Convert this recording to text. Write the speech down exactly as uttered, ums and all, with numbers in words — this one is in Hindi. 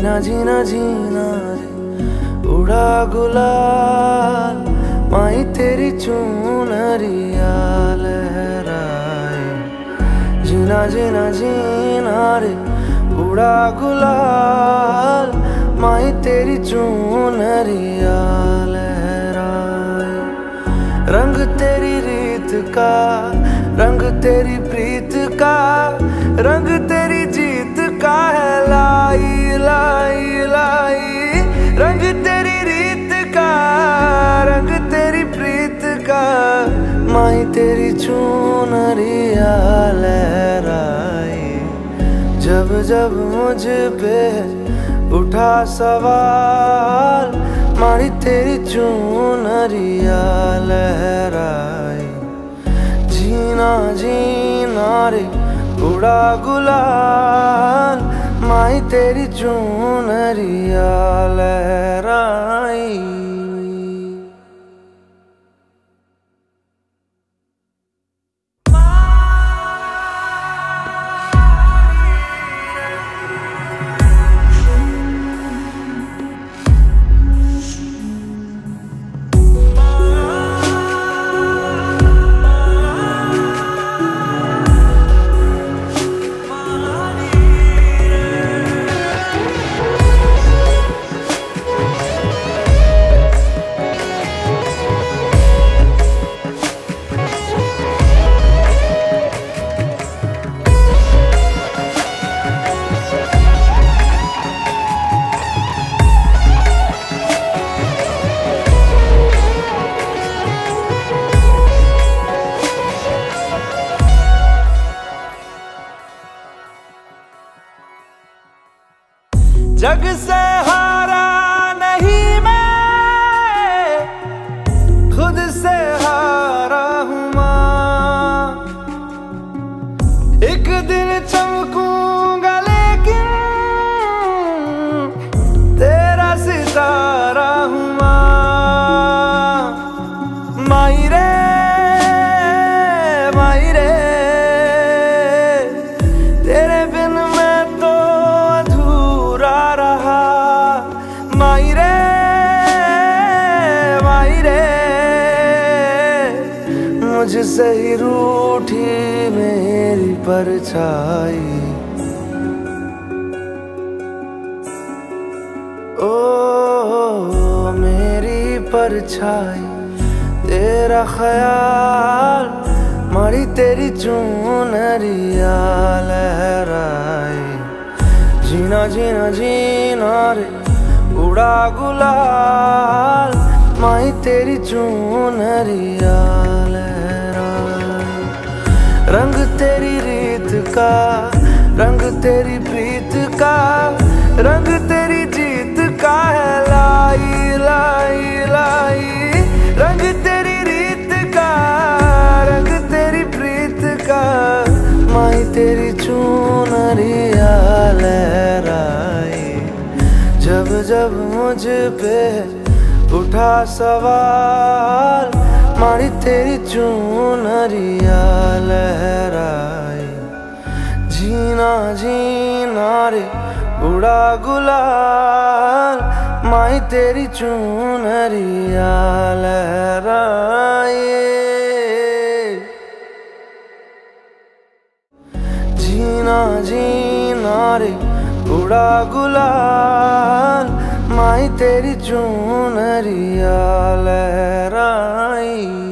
जीना जीना जीना रे उड़ा गुलाल, माही तेरी चुनरिया लहराए। जीना जीना जीना रे उड़ा गुलाल, माही तेरी चुनरिया लहराए। रंग तेरी रीत का, रंग तेरी प्रीत का, रंग तेरी जीत का है लाई लाई लाई। रंग तेरी रीत का, रंग तेरी प्रीत का, माही तेरी चुनरिया लहराए। जब जब मुझ पे उठा सवाल, माही तेरी चुनरिया लहराए। जीना जीना रे उड़ा गुलाल, माही तेरी चुनरिया लहराई। जग से हारा नहीं मैं, खुद से हारा हूँ माँ। एक दिन चमकूंगा लेकिन तेरा सितारा हूँ माँ। माई रे माई रे, तेरे बिन मैं तो अधूरा रहा। माई रे माई रे, मुझसे ही रूठी मेरी परछाई। ओ मेरी परछाई, तेरा ख्याल, माही तेरी चुनरिया लहराए। जीना जीना जीना रे उड़ा गुलाल, माही तेरी चुनरिया लहराए। रंग तेरी रीत का, रंग तेरी प्रीत का, रंग तेरी जीत का है लाई लाई लाई। रंग तेरी रीत का, रंग तेरी प्रीत का, माही तेरी चुनरिया लहराए। जब जब मुझ पे उठा सवाल, माही तेरी चुनरिया लहराए। जीना जीना रे उड़ा गुलाल, माही तेरी चुनरिया लहराए। जीना जीना रे उड़ा गुलाल, माही तेरी चुनरिया लहराई।